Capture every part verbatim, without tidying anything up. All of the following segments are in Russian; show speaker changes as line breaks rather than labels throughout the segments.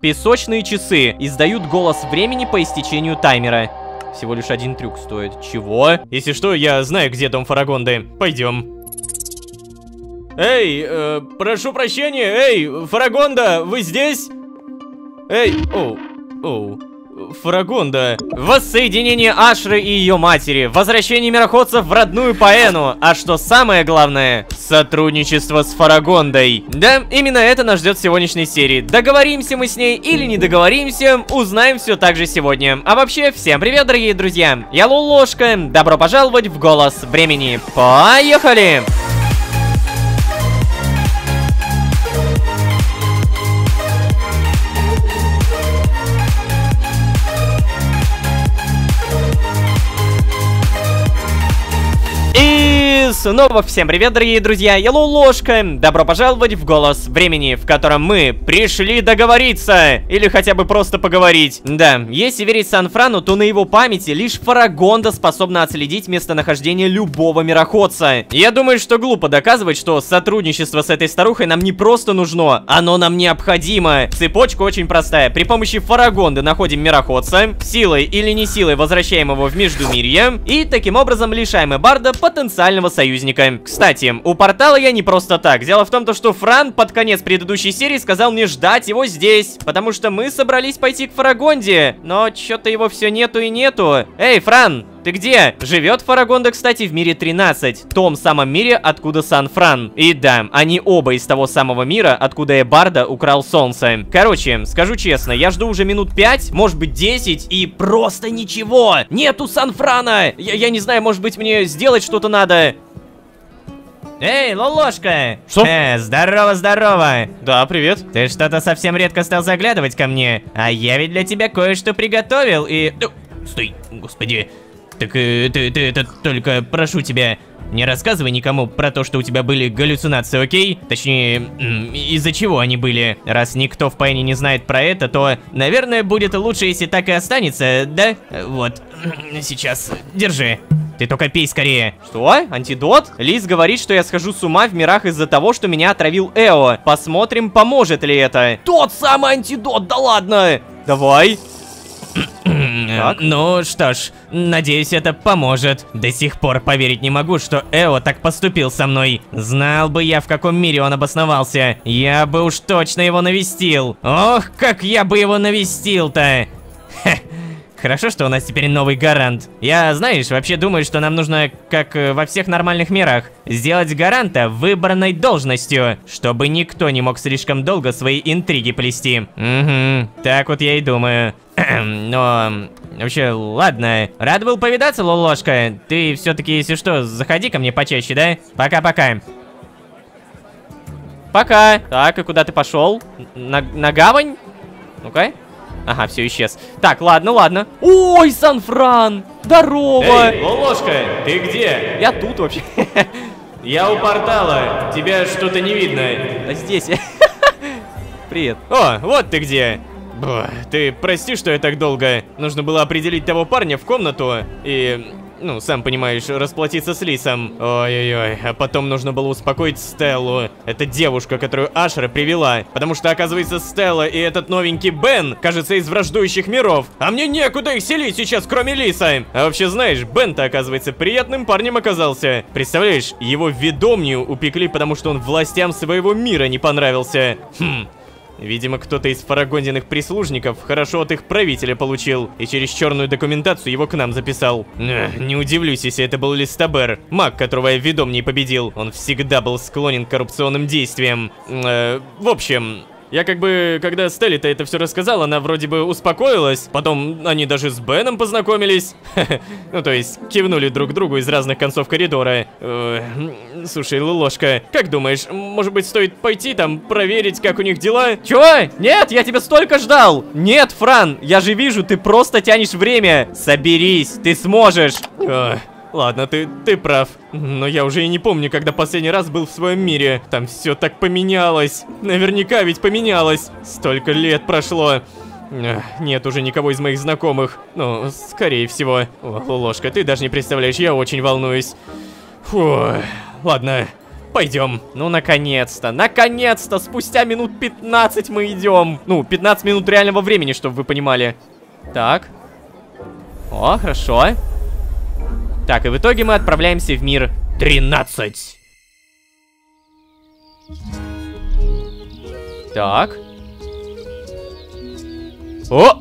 Песочные часы издают голос времени по истечению таймера. Всего лишь один трюк стоит. Чего? Если что, я знаю, где дом Фарагонды. Пойдем. Эй, э, прошу прощения, эй, Фарагонда, вы здесь? Эй, оу, оу, Фарагонда. Воссоединение Ашры и ее матери. Возвращение мироходцев в родную Паэну. А что самое главное? Сотрудничество с Фарагондой. Да, именно это нас ждет в сегодняшней серии. Договоримся мы с ней или не договоримся, узнаем все так же сегодня. А вообще, всем привет, дорогие друзья. Я Лолошка. Добро пожаловать в Голос Времени. Поехали! Снова всем привет, дорогие друзья, я Лолошка. Добро пожаловать в Голос Времени, в котором мы пришли договориться. Или хотя бы просто поговорить. Да, если верить Сан-Франу, то на его памяти лишь Фарагонда способна отследить местонахождение любого мироходца. Я думаю, что глупо доказывать, что сотрудничество с этой старухой нам не просто нужно, оно нам необходимо. Цепочка очень простая. При помощи Фарагонды находим мироходца, силой или не силой возвращаем его в Междумирье, и таким образом лишаем Эбарда потенциального союзника. Кстати, у портала я не просто так. Дело в том, что Фран под конец предыдущей серии сказал мне ждать его здесь, потому что мы собрались пойти к Фарагонде, но что-то его все нету и нету. Эй, Фран, ты где? Живет Фарагонда, кстати, в мире тринадцать, том самом мире, откуда Сан-Фран. И да, они оба из того самого мира, откуда Эбарда украл солнце. Короче, скажу честно, я жду уже минут пять, может быть десять, и просто ничего. Нету Сан-Франа. Я, я не знаю, может быть мне сделать что-то надо. Эй, Лолошка! Что? Э, здорово, здорово! Да, привет. Ты что-то совсем редко стал заглядывать ко мне, а я ведь для тебя кое-что приготовил и... Э, стой, господи. Так э, ты, ты это только прошу тебя, не рассказывай никому про то, что у тебя были галлюцинации, окей? Точнее, из-за чего они были. Раз никто в Паэне не знает про это, то, наверное, будет лучше, если так и останется, да? Вот, сейчас, держи. Ты только пей скорее. Что? Антидот? Лис говорит, что я схожу с ума в мирах из-за того, что меня отравил Эо. Посмотрим, поможет ли это. Тот самый антидот, да ладно! Давай. Так. Ну что ж, надеюсь, это поможет. До сих пор поверить не могу, что Эо так поступил со мной. Знал бы я, в каком мире он обосновался, я бы уж точно его навестил. Ох, как я бы его навестил-то. Хорошо, что у нас теперь новый гарант. Я, знаешь, вообще думаю, что нам нужно, как во всех нормальных мирах, сделать гаранта выбранной должностью, чтобы никто не мог слишком долго свои интриги плести. Угу, так вот я и думаю. Но, вообще, ладно. Рад был повидаться, Лолошка. Ты все-таки, если что, заходи ко мне почаще, да? Пока-пока. Пока. Так, и куда ты пошел? На, на гавань? Ну-ка. Ага, все, исчез. Так, ладно, ладно. Ой, Сан-Фран! Здорово!
Эй, Лолошка, ты где?
Я тут вообще.
Я у портала. Тебя что-то не видно.
А здесь я. Привет.
О, вот ты где. Буh, ты прости, что я так долго. Нужно было определить того парня в комнату и... Ну, сам понимаешь, расплатиться с Лисом. Ой-ой-ой, а потом нужно было успокоить Стеллу. Это девушка, которую Ашра привела. Потому что, оказывается, Стелла и этот новенький Бен, кажется, из враждующих миров. А мне некуда их селить сейчас, кроме Лиса. А вообще, знаешь, Бен-то, оказывается, приятным парнем оказался. Представляешь, его ведомнию упекли, потому что он властям своего мира не понравился. Хм... Видимо, кто-то из фарагондиных прислужников хорошо от их правителя получил, и через черную документацию его к нам записал. Эх, не удивлюсь, если это был Листабер, маг, которого я ведом не победил. Он всегда был склонен к коррупционным действиям. Э, в общем... Я как бы, когда Стелле-то это все рассказал, она вроде бы успокоилась. Потом они даже с Беном познакомились. Ну, то есть, кивнули друг другу из разных концов коридора. Слушай, Лолошка, как думаешь, может быть, стоит пойти там, проверить, как у них дела?
Чё? Нет, я тебя столько ждал. Нет, Фран, я же вижу, ты просто тянешь время. Соберись, ты сможешь.
Ладно, ты, ты прав. Но я уже и не помню, когда последний раз был в своем мире. Там все так поменялось. Наверняка ведь поменялось. Столько лет прошло. Нет уже никого из моих знакомых. Ну, скорее всего. О, Лолошка, ты даже не представляешь, я очень волнуюсь. Фу, ладно. пойдем.
Ну, наконец-то, наконец-то, спустя минут пятнадцать мы идем. Ну, пятнадцать минут реального времени, чтобы вы понимали. Так. О, хорошо. Так, и в итоге мы отправляемся в мир тринадцать. Так. О!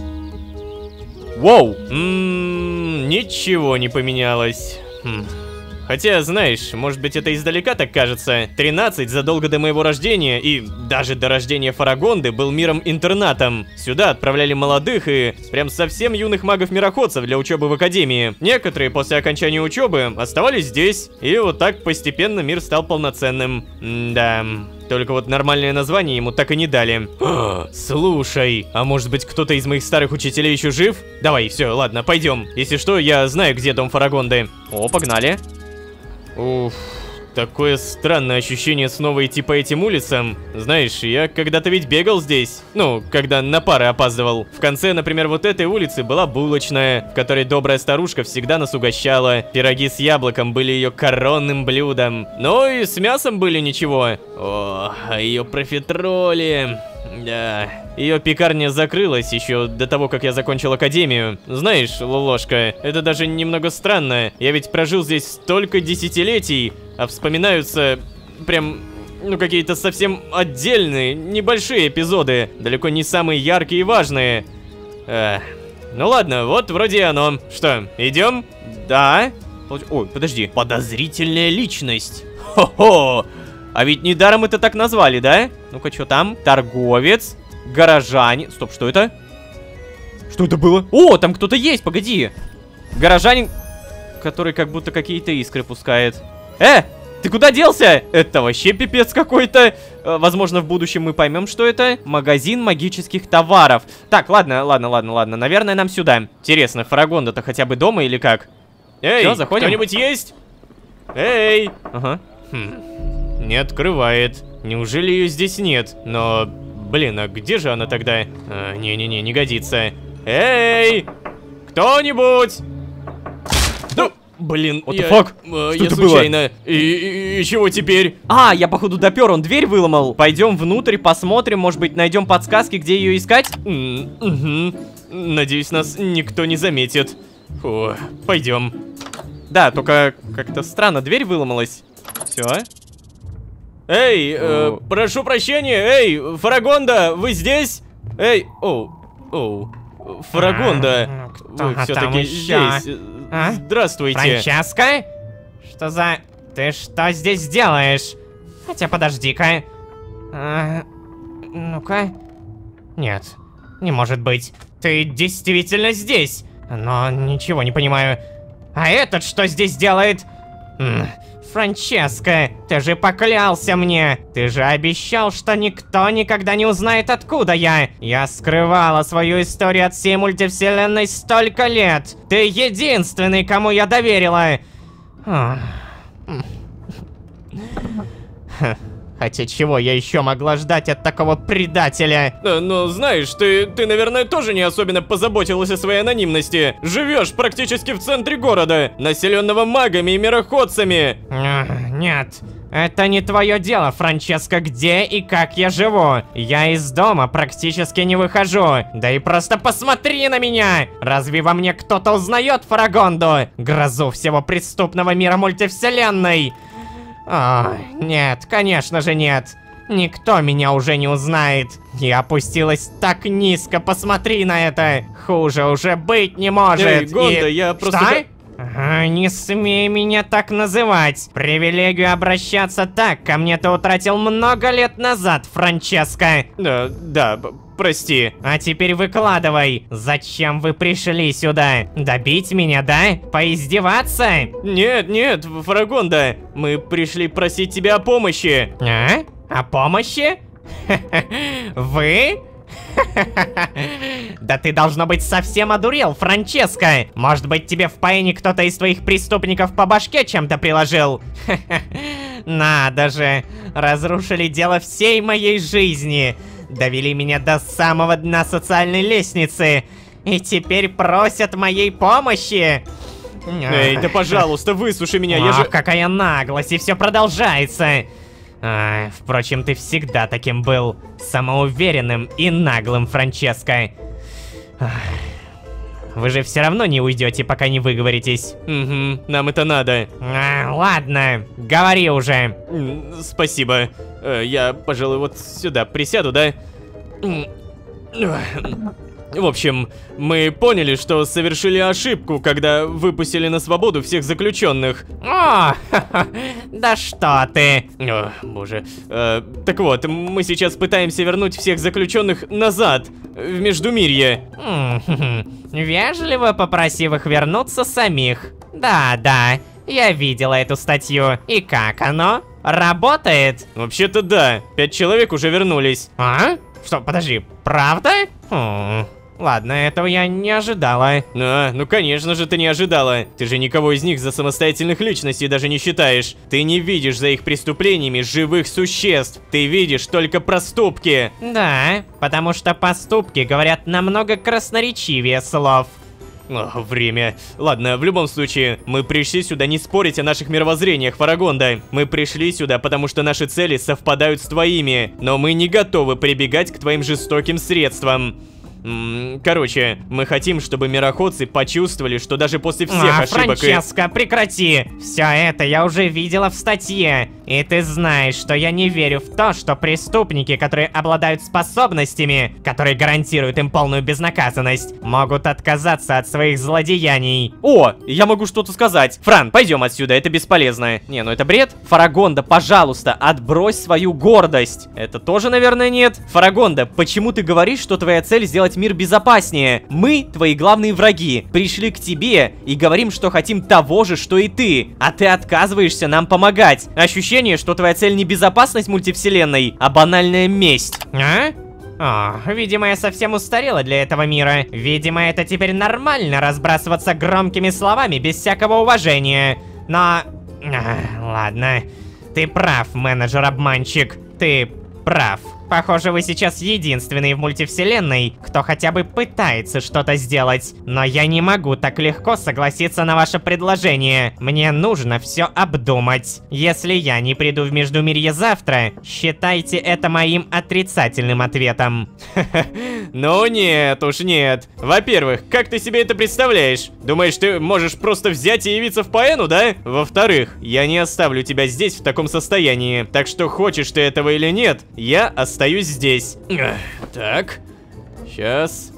Воу!
Ммм, ничего не поменялось. Хм. Хотя, знаешь, может быть это издалека так кажется. тринадцать задолго до моего рождения и даже до рождения Фарагонды был миром-интернатом. Сюда отправляли молодых и прям совсем юных магов-мироходцев для учебы в академии. Некоторые после окончания учебы оставались здесь, и вот так постепенно мир стал полноценным. М-да... Только вот нормальное название ему так и не дали. О, слушай, а может быть кто-то из моих старых учителей еще жив? Давай, все, ладно, пойдем. Если что, я знаю, где дом Фарагонды.
О, погнали.
Уф, такое странное ощущение снова идти по этим улицам. Знаешь, я когда-то ведь бегал здесь. Ну, когда на пары опаздывал. В конце, например, вот этой улицы была булочная, в которой добрая старушка всегда нас угощала. Пироги с яблоком были ее коронным блюдом. Ну и с мясом были ничего. О, а ее профитроли... Да, ее пекарня закрылась еще до того, как я закончил академию. Знаешь, Лолошка, это даже немного странно. Я ведь прожил здесь столько десятилетий, а вспоминаются прям, ну, какие-то совсем отдельные, небольшие эпизоды, далеко не самые яркие и важные. А, ну ладно, вот вроде и оно. Что, идем?
Да. Ой, подожди. Подозрительная личность. Хо-хо. А ведь недаром это так назвали, да? Ну-ка, что там? Торговец, горожанин. Стоп, что это? Что это было? О, там кто-то есть, погоди. Горожанин, который как будто какие-то искры пускает. Э, ты куда делся? Это вообще пипец какой-то. Возможно, в будущем мы поймем, что это. Магазин магических товаров. Так, ладно, ладно, ладно, ладно. Наверное, нам сюда. Интересно, Фарагонда-то хотя бы дома или как?
Эй,
Всё, заходим?
кто-нибудь есть? Эй!
Ага.
Хм. Не открывает. Неужели ее здесь нет? Но, блин, а где же она тогда? Не-не-не, а, не годится. Эй! Кто-нибудь? Да, блин,
What the
я,
fuck?
э,
Что
я
это
случайно. И, и, и чего теперь?
А, я походу допер, он дверь выломал. Пойдем внутрь, посмотрим, может быть найдем подсказки, где ее искать.
М, угу. Надеюсь, нас никто не заметит. Фу, пойдем.
Да, только как-то странно, дверь выломалась. Все.
Эй, э, прошу прощения, эй, Фарагонда, вы здесь? Эй, оу, оу, Фарагонда,
Кто
вы
там
все-таки
еще?
здесь.
А?
Здравствуйте.
Франческа? Что за... Ты что здесь делаешь? Хотя подожди-ка. А, ну-ка. Нет, не может быть. Ты действительно здесь. Но ничего не понимаю. А этот что здесь делает? М, Франческа, ты же поклялся мне. Ты же обещал, что никто никогда не узнает, откуда я. Я скрывала свою историю от всей мультивселенной столько лет. Ты единственный, кому я доверила. Ах. Хотя чего я еще могла ждать от такого предателя?
Э, Но знаешь, ты, ты, наверное, тоже не особенно позаботилась о своей анонимности. Живешь практически в центре города, населенного магами и мироходцами.
Ах, Нет, это не твое дело, Франческа, где и как я живу. Я из дома практически не выхожу. Да и просто посмотри на меня! Разве во мне кто-то узнает Фарагонду? Грозу всего преступного мира мультивселенной. Ой, нет, конечно же нет. Никто меня уже не узнает. Я опустилась так низко, посмотри на это. Хуже уже быть не может.
Эй, Гонда,
И-
я просто...
Что? Ага, не смей меня так называть. Привилегию обращаться так ко мне ты утратил много лет назад, Франческа.
Да, да, п- прости.
А теперь выкладывай. Зачем вы пришли сюда? Добить меня, да? Поиздеваться?
Нет, нет, Фарагонда, мы пришли просить тебя о помощи.
А? О помощи? Вы? Да ты, должно быть, совсем одурел, Франческа. Может быть, тебе в Пайне кто-то из твоих преступников по башке чем-то приложил? Надо же, разрушили дело всей моей жизни. Довели меня до самого дна социальной лестницы. И теперь просят моей помощи.
Эй, да пожалуйста, выслушай меня, я
Ох,
же...
какая наглость, и все продолжается. А, впрочем, ты всегда таким был. Самоуверенным и наглым, Франческо. Ах, вы же все равно не уйдете, пока не выговоритесь.
Угу, нам это надо.
А, ладно, говори уже.
М, Спасибо. Э, Я, пожалуй, вот сюда присяду, да? М, В общем, мы поняли, что совершили ошибку, когда выпустили на свободу всех заключенных.
О, да что ты.
О, боже. Э, так вот, мы сейчас пытаемся вернуть всех заключенных назад, в Междумирье.
М, Вежливо попросив их вернуться самих. Да-да, я видела эту статью. И как оно? Работает?
Вообще-то да, пять человек уже вернулись.
А? Что, подожди, правда? Хм, ладно, этого я не ожидала.
А, ну конечно же ты не ожидала. Ты же никого из них за самостоятельных личностей даже не считаешь. Ты не видишь за их преступлениями живых существ. Ты видишь только проступки.
Да, потому что поступки говорят намного красноречивее слов.
О, время. Ладно, в любом случае, мы пришли сюда не спорить о наших мировоззрениях, Фарагонда. Мы пришли сюда, потому что наши цели совпадают с твоими, но мы не готовы прибегать к твоим жестоким средствам. М, Короче, мы хотим, чтобы мироходцы почувствовали, что даже после всех
а,
ошибок и...
Франческо, прекрати! Все это я уже видела в статье. И ты знаешь, что я не верю в то, что преступники, которые обладают способностями, которые гарантируют им полную безнаказанность, могут отказаться от своих злодеяний.
О, я могу что-то сказать. Фран, пойдем отсюда, это бесполезно. Не, ну это бред. Фарагонда, пожалуйста, отбрось свою гордость. Это тоже, наверное, нет. Фарагонда, почему ты говоришь, что твоя цель сделать мир безопаснее? Мы, твои главные враги, пришли к тебе и говорим, что хотим того же, что и ты. А ты отказываешься нам помогать. Ощущение, что твоя цель не безопасность мультивселенной, а банальная месть.
А? О, видимо, я совсем устарела для этого мира. Видимо, это теперь нормально разбрасываться громкими словами без всякого уважения. Но... а, ладно. Ты прав, менеджер-обманщик. Ты прав. Похоже, вы сейчас единственный в мультивселенной, кто хотя бы пытается что-то сделать. Но я не могу так легко согласиться на ваше предложение. Мне нужно все обдумать. Если я не приду в Междумирье завтра, считайте это моим отрицательным ответом.
Ну нет уж нет. Во-первых, как ты себе это представляешь? Думаешь, ты можешь просто взять и явиться в Паэну, да? Во-вторых, я не оставлю тебя здесь в таком состоянии. Так что хочешь ты этого или нет, я оставлю. Остаюсь здесь. Эх, так. Сейчас.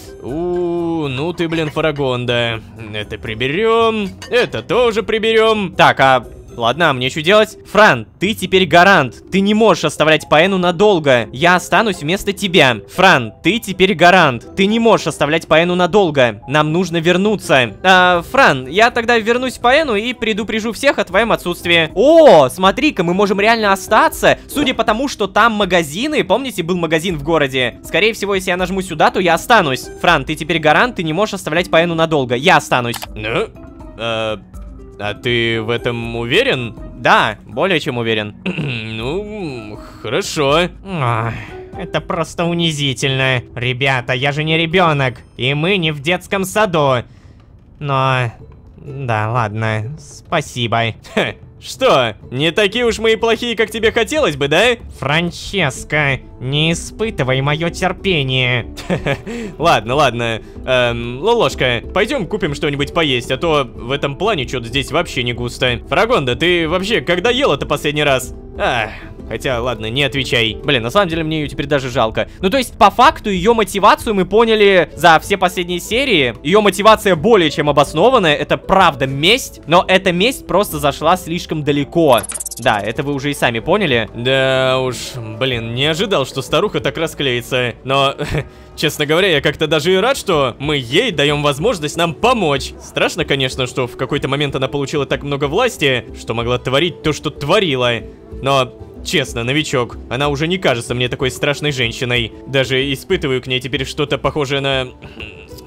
У, ну ты, блин, Фарагонда. Это приберем. Это тоже приберем.
Так, а... Ладно, а мне что делать? Фран, ты теперь гарант. Ты не можешь оставлять Паэну надолго. Я останусь вместо тебя. Фран, ты теперь гарант. Ты не можешь оставлять Паэну надолго. Нам нужно вернуться. А, Фран, я тогда вернусь в Паэну и предупрежу всех о твоем отсутствии. О, смотри-ка, мы можем реально остаться. Судя по тому, что там магазины. Помните, был магазин в городе? Скорее всего, если я нажму сюда, то я останусь. Фран, ты теперь гарант. Ты не можешь оставлять Паэну надолго. Я останусь.
Ну, э... А ты в этом уверен?
Да, более чем уверен.
Ну, хорошо.
Ох, это просто унизительно. Ребята, я же не ребенок, и мы не в детском саду. Но... Да, ладно, спасибо.
Ха, что, не такие уж мы и плохие, как тебе хотелось бы, да?
Франческо, не испытывай мое терпение.
Ладно, ладно. Эм, Лолошка, пойдем купим что-нибудь поесть, а то в этом плане что-то здесь вообще не густо. Фарагонда, ты вообще когда ел-то последний раз? Ах, хотя, ладно, не отвечай.
Блин, на самом деле мне ее теперь даже жалко. Ну, то есть, по факту, ее мотивацию мы поняли за все последние серии. Ее мотивация более чем обоснованная. Это правда месть, но эта месть просто зашла слишком далеко. Да, это вы уже и сами поняли.
Да уж, блин, не ожидал, что старуха так расклеится. Но, честно говоря, я как-то даже и рад, что мы ей даем возможность нам помочь. Страшно, конечно, что в какой-то момент она получила так много власти, что могла творить то, что творила. Но, честно, новичок, она уже не кажется мне такой страшной женщиной. Даже испытываю к ней теперь что-то похожее на...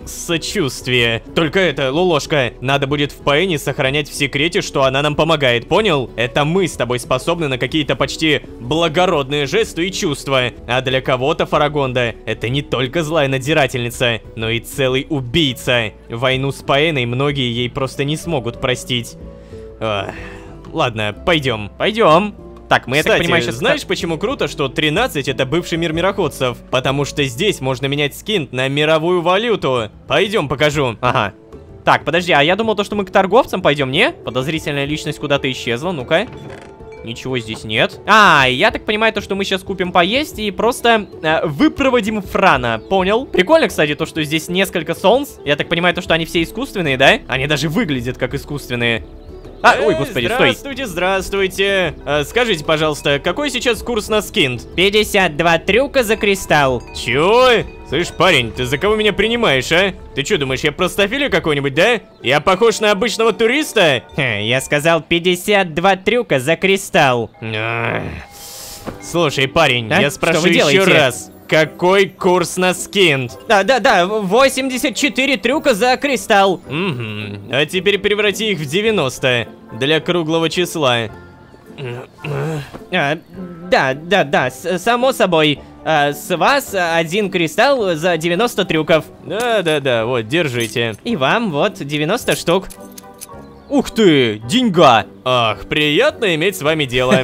сочувствие. Только это, Лолошка, надо будет в Паэне сохранять в секрете, что она нам помогает, понял? Это мы с тобой способны на какие-то почти благородные жесты и чувства. А для кого-то Фарагонда это не только злая надзирательница, но и целый убийца. Войну с Паэной многие ей просто не смогут простить. Ах, ладно, пойдем.
Пойдем. Так, мы,
Кстати,
я так понимаю, сейчас...
знаешь, почему круто, что тринадцать это бывший мир мироходцев? Потому что здесь можно менять скин на мировую валюту. Пойдем, покажу.
Ага. Так, подожди, а я думал, то, что мы к торговцам пойдем, не? Подозрительная личность куда-то исчезла, ну-ка. Ничего здесь нет. А, я так понимаю, то, что мы сейчас купим поесть и просто э, выпроводим Франа, понял? Прикольно, кстати, то, что здесь несколько солнц. Я так понимаю, то, что они все искусственные, да? Они даже выглядят как искусственные. А, ой, господи, стой.
Здравствуйте, здравствуйте. А, скажите, пожалуйста, какой сейчас курс на скин?
пятьдесят два трюка за кристалл.
Чё? Слышь, парень, ты за кого меня принимаешь, а? Ты чё, думаешь, я простофиля какой-нибудь, да? Я похож на обычного туриста?
Ха, я сказал пятьдесят два трюка за кристалл.
А, слушай, парень,
А?
я
Что
спрашиваю
вы
еще
делаете?
раз. Какой курс на скин?
Да, да, да, восемьдесят четыре трюка за кристалл.
Угу. А теперь преврати их в девяносто. Для круглого числа.
А, да, да, да, с- само собой. А, с вас один кристалл за девяносто трюков.
Да-да-да, вот, держите.
И вам вот девяносто штук. Ух ты, деньга.
Ах, приятно иметь с вами дело.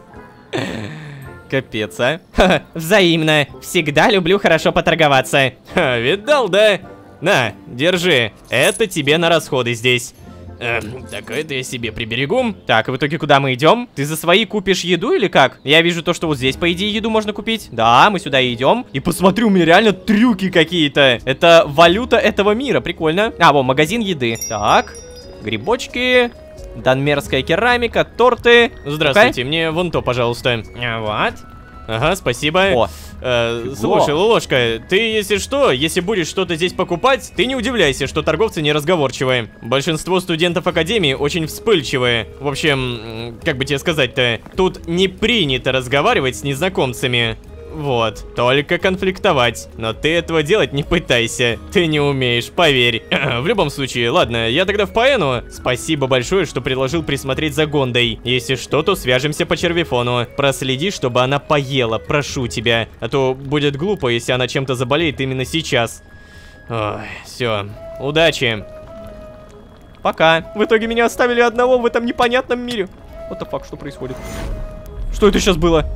Капец, а. Ха-ха, взаимно. Всегда люблю хорошо поторговаться.
Ха, видал, да? На, держи. Это тебе на расходы здесь. Эм, так, это я себе приберегу.
Так, и в итоге куда мы идем? Ты за свои купишь еду или как? Я вижу то, что вот здесь, по идее, еду можно купить. Да, мы сюда идем. И посмотри, у меня реально трюки какие-то. Это валюта этого мира, прикольно. А, вон, магазин еды. Так, грибочки, данмерская керамика, торты.
Здравствуйте, мне вон то, пожалуйста.
А, вот.
Ага, спасибо.
О,
Э, слушай, Лолошка, ты, если что, если будешь что-то здесь покупать, ты не удивляйся, что торговцы неразговорчивые. Большинство студентов академии очень вспыльчивые. В общем, м, как бы тебе сказать-то, тут не принято разговаривать с незнакомцами. Вот, только конфликтовать. Но ты этого делать не пытайся. Ты не умеешь, поверь. В любом случае, ладно, я тогда в Паэну. Спасибо большое, что предложил присмотреть за Гондой. Если что, то свяжемся по червифону. Проследи, чтобы она поела, прошу тебя. А то будет глупо, если она чем-то заболеет именно сейчас. Ой, все. Удачи.
пока. В итоге меня оставили одного в этом непонятном мире. What the fuck, что происходит? Что это сейчас было?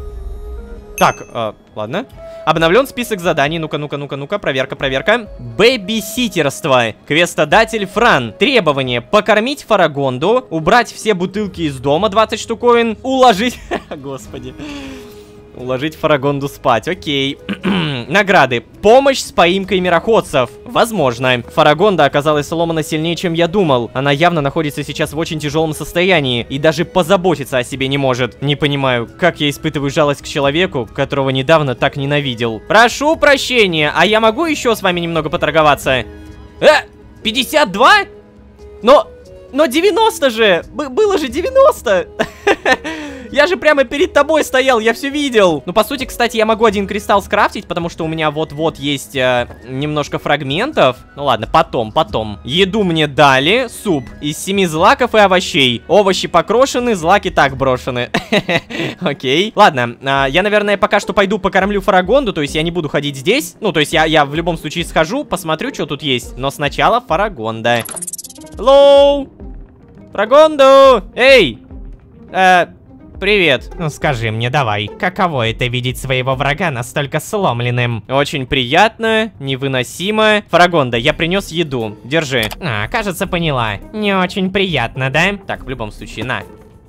Так, э, ладно. Обновлен список заданий. Ну-ка, ну-ка, ну-ка, ну-ка. Проверка, проверка. Бэбиситерство. Квестодатель Фран. Требование: покормить Фарагонду, убрать все бутылки из дома, двадцать штуковин, уложить... Господи. Уложить Фарагонду спать, окей. Награды. Помощь с поимкой мироходцев. Возможно. Фарагонда оказалась сломана сильнее, чем я думал. Она явно находится сейчас в очень тяжелом состоянии и даже позаботиться о себе не может. Не понимаю, как я испытываю жалость к человеку, которого недавно так ненавидел. Прошу прощения, а я могу еще с вами немного поторговаться? Э, пятьдесят два? Но, но девяносто же! Б- было же девяносто! Я же прямо перед тобой стоял, я все видел. Ну, по сути, кстати, я могу один кристалл скрафтить, потому что у меня вот-вот есть э, немножко фрагментов. Ну ладно, потом, потом. Еду мне дали, суп из семи злаков и овощей. Овощи покрошены, злаки так брошены. Окей. Ладно, э, я, наверное, пока что пойду покормлю Фарагонду, то есть я не буду ходить здесь. Ну, то есть я, я в любом случае схожу, посмотрю, что тут есть. Но сначала Фарагонда. Hello! Фарагонду! Эй! Э... Привет.
Ну скажи мне, давай, каково это видеть своего врага настолько сломленным?
Очень приятно, невыносимо. Фарагонда, я принес еду. Держи.
А, кажется, поняла. Не очень приятно, да?
Так, в любом случае, на.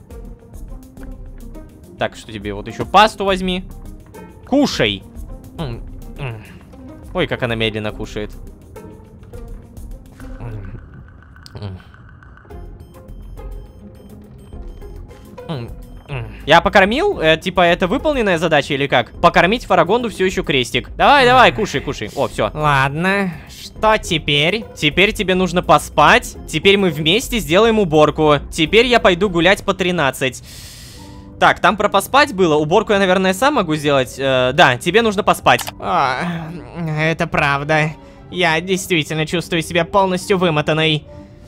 Так, что тебе? Вот еще пасту возьми. Кушай.
М, м,
Ой, как она медленно кушает.
м, м. М, м.
Я покормил? Э, типа, это выполненная задача или как? Покормить Фарагонду все еще крестик. Давай, давай, кушай, кушай. О, все.
Ладно, что теперь?
Теперь тебе нужно поспать. Теперь мы вместе сделаем уборку. Теперь я пойду гулять по тринадцать. Так, там про поспать было. Уборку я, наверное, сам могу сделать. Э, да, тебе нужно поспать.
О, это правда. Я действительно чувствую себя полностью вымотанной.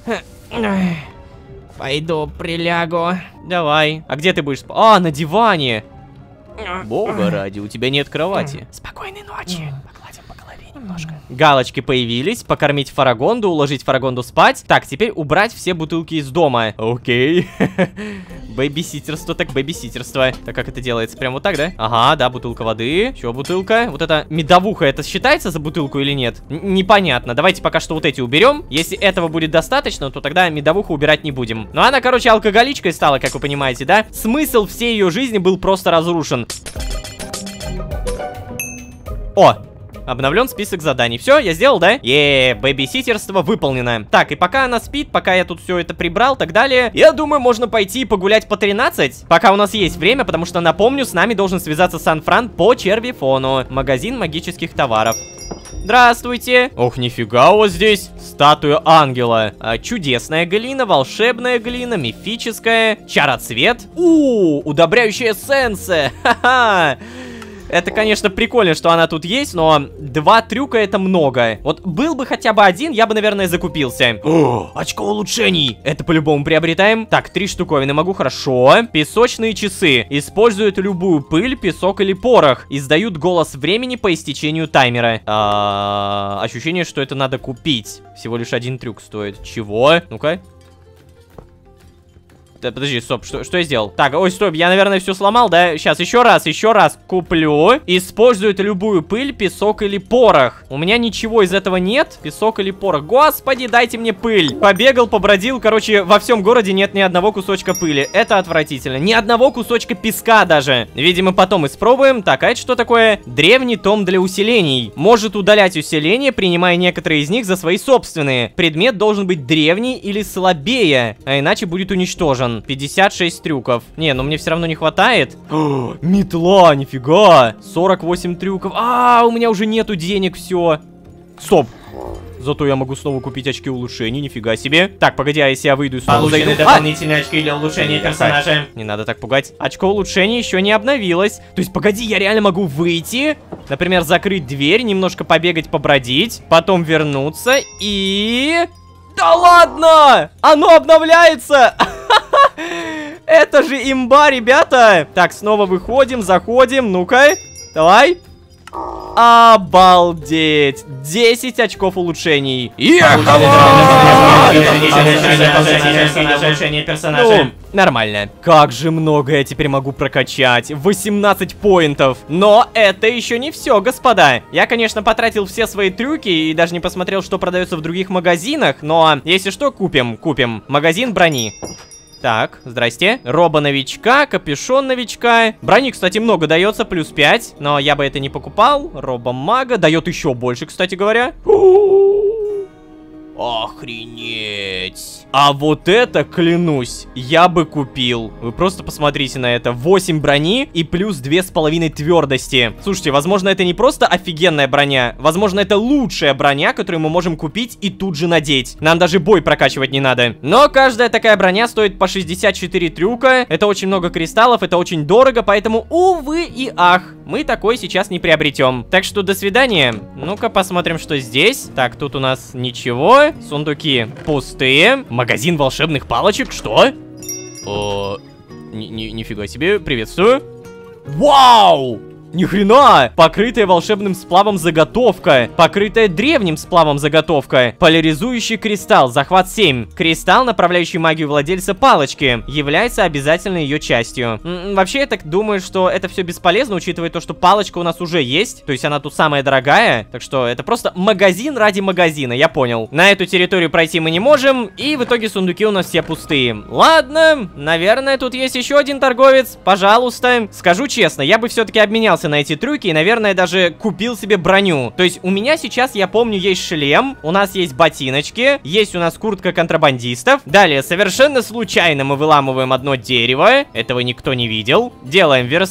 Пойду прилягу.
Давай. А где ты будешь спать? А, на диване. Бога ради, у тебя нет кровати.
Спокойной ночи. Погладим по голове немножко.
Галочки появились. Покормить Фарагонду, уложить Фарагонду спать. Так, теперь убрать все бутылки из дома. Окей. Бэйбиситерство, так бэйбиситерство. Так как это делается? Прям вот так, да? Ага, да, бутылка воды. Еще бутылка. Вот эта медовуха, это считается за бутылку или нет? Н непонятно. Давайте пока что вот эти уберем. Если этого будет достаточно, то тогда медовуху убирать не будем. Но она, короче, алкоголичкой стала, как вы понимаете, да? Смысл всей ее жизни был просто разрушен. О! Обновлен список заданий. Все, я сделал, да? Еее, бэйбиситерство выполнено. Так, и пока она спит, пока я тут все это прибрал и так далее, я думаю, можно пойти погулять по тринадцать. Пока у нас есть время, потому что, напомню, с нами должен связаться Сан-Фран по червифону. Магазин магических товаров. Здравствуйте. Ох, нифига у вас здесь. Статуя ангела. А, чудесная глина, волшебная глина, мифическая. Чароцвет. У, удобряющая эссенция. Ха-ха. Это, конечно, прикольно, что она тут есть, но два трюка это много. Вот был бы хотя бы один, я бы, наверное, закупился. О, очко улучшений. Это по-любому приобретаем. Так, три штуковины могу, хорошо. Песочные часы. Используют любую пыль, песок или порох. Издают голос времени по истечению таймера. А, ощущение, что это надо купить. Всего лишь один трюк стоит. Чего? Ну-ка. Да, подожди, стоп, что, что я сделал? Так, ой, стоп, я, наверное, все сломал, да? Сейчас, еще раз, еще раз куплю. Используют любую пыль, песок или порох. У меня ничего из этого нет. Песок или порох. Господи, дайте мне пыль. Побегал, побродил, короче, во всем городе нет ни одного кусочка пыли. Это отвратительно. Ни одного кусочка песка даже. Видимо, потом испробуем. Так, а это что такое? Древний том для усилений. Может удалять усиления, принимая некоторые из них за свои собственные. Предмет должен быть древний или слабее, а иначе будет уничтожен. пятьдесят шесть трюков. Не, ну мне все равно не хватает. О, метла, нифига. сорок восемь трюков. А, у меня уже нету денег, все. Стоп. Зато я могу снова купить очки улучшений, нифига себе. Так, погоди, а если я выйду и снова
Получены
зайду?
дополнительные а! очки для улучшения персонажа.
Не надо так пугать. Очко улучшения еще не обновилось. То есть, погоди, я реально могу выйти, например, закрыть дверь, немножко побегать, побродить, потом вернуться и... Да ладно! Оно обновляется! Это же имба, ребята! Так, снова выходим, заходим, ну-ка. Давай. Обалдеть! десять очков улучшений. Ну, нормально. Как же много я теперь могу прокачать. восемнадцать поинтов. Но это еще не все, господа. Я, конечно, потратил все свои трюки и даже не посмотрел, что продается в других магазинах. Но, если что, купим, купим. Магазин брони. Так, здрасте. Роба новичка, капюшон новичка. Брони, кстати, много дается, плюс пять. Но я бы это не покупал. Роба мага дает еще больше, кстати говоря. Охренеть. А вот это, клянусь, я бы купил. Вы просто посмотрите на это. восемь брони и плюс две с половиной твердости. Слушайте, возможно, это не просто офигенная броня. Возможно, это лучшая броня, которую мы можем купить и тут же надеть. Нам даже бой прокачивать не надо. Но каждая такая броня стоит по шестьдесят четыре трюка. Это очень много кристаллов, это очень дорого, поэтому, увы и ах, мы такой сейчас не приобретем. Так что до свидания. Ну-ка посмотрим, что здесь. Так, тут у нас ничего. Сундуки пустые. Магазин волшебных палочек, что? О, ни, ни, нифига себе, приветствую. Вау! Ни хрена! Покрытая волшебным сплавом заготовка. Покрытая древним сплавом заготовка. Поляризующий кристалл. Захват семь. Кристалл, направляющий магию владельца палочки, является обязательной ее частью. М-м, вообще, я так думаю, что это все бесполезно, учитывая то, что палочка у нас уже есть. То есть она тут самая дорогая. Так что это просто магазин ради магазина, я понял. На эту территорию пройти мы не можем. И в итоге сундуки у нас все пустые. Ладно, наверное, тут есть еще один торговец. Пожалуйста. Скажу честно, я бы все-таки обменялся на эти трюки и, наверное, даже купил себе броню. То есть у меня сейчас, я помню, есть шлем, у нас есть ботиночки, есть у нас куртка контрабандистов. Далее, совершенно случайно мы выламываем одно дерево, этого никто не видел. Делаем верстак.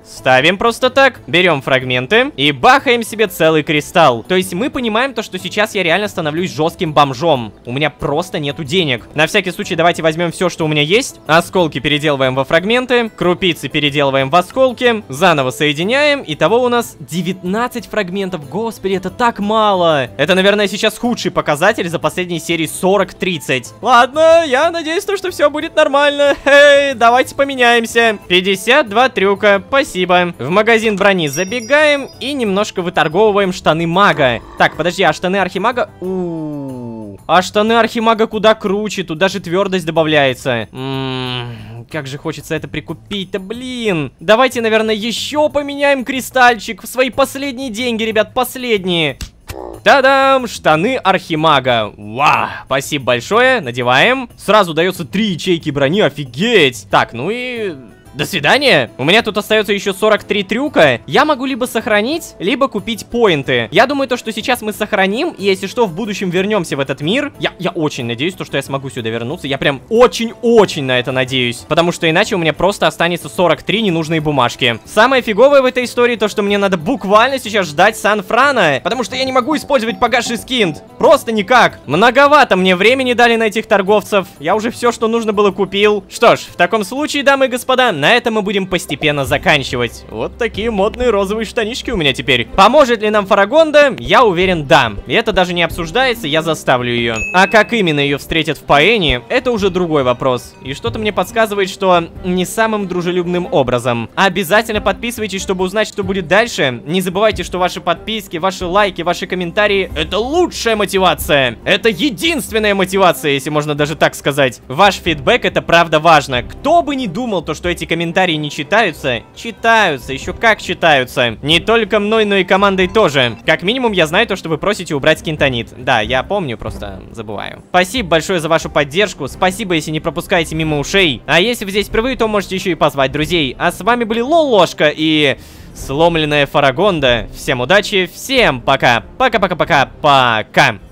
Ставим просто так, берем фрагменты и бахаем себе целый кристалл. То есть мы понимаем то, что сейчас я реально становлюсь жестким бомжом. У меня просто нету денег. На всякий случай давайте возьмем все, что у меня есть. Осколки переделываем во фрагменты, крупицы переделываем в осколки, заново соединяем. Итого у нас девятнадцать фрагментов. Господи, это так мало. Это, наверное, сейчас худший показатель за последние серии сорок тридцать. Ладно, я надеюсь, то, что все будет нормально. Эй, давайте поменяемся. пятьдесят два трюка, спасибо. В магазин брони забегаем и немножко выторговываем штаны мага. Так, подожди, а штаны архимага? У-у-у. А штаны архимага куда круче, тут даже твердость добавляется. М-м-м, как же хочется это прикупить-то, блин. Давайте, наверное, еще поменяем кристальчик в свои последние деньги, ребят, последние. Та-дам! Штаны архимага. Вау! Спасибо большое, надеваем. Сразу дается три ячейки брони, офигеть. Так, ну и... До свидания. У меня тут остается еще сорок три трюка. Я могу либо сохранить, либо купить поинты. Я думаю, то, что сейчас мы сохраним, и если что, в будущем вернемся в этот мир. Я, я очень надеюсь, то, что я смогу сюда вернуться. Я прям очень-очень на это надеюсь. Потому что иначе у меня просто останется сорок три ненужные бумажки. Самое фиговое в этой истории то, что мне надо буквально сейчас ждать Сан-Франа. Потому что я не могу использовать погасший скин. Просто никак. Многовато мне времени дали на этих торговцев. Я уже все, что нужно было, купил. Что ж, в таком случае, дамы и господа, на этом мы будем постепенно заканчивать. Вот такие модные розовые штанишки у меня теперь. Поможет ли нам Фарагонда? Я уверен, да. И это даже не обсуждается, я заставлю ее. А как именно ее встретят в Паэне, это уже другой вопрос. И что-то мне подсказывает, что не самым дружелюбным образом. Обязательно подписывайтесь, чтобы узнать, что будет дальше. Не забывайте, что ваши подписки, ваши лайки, ваши комментарии — это лучшая мотивация. Это единственная мотивация, если можно даже так сказать. Ваш фидбэк — это правда важно. Кто бы ни думал, то, что эти комментарии не читаются, читаются, еще как читаются. Не только мной, но и командой тоже. Как минимум, я знаю то, что вы просите убрать скинтонит. Да, я помню, просто забываю. Спасибо большое за вашу поддержку. Спасибо, если не пропускаете мимо ушей. А если вы здесь впервые, то можете еще и позвать друзей. А с вами были Лолошка и... Сломленная Фарагонда. Всем удачи, всем пока. Пока-пока-пока-пока.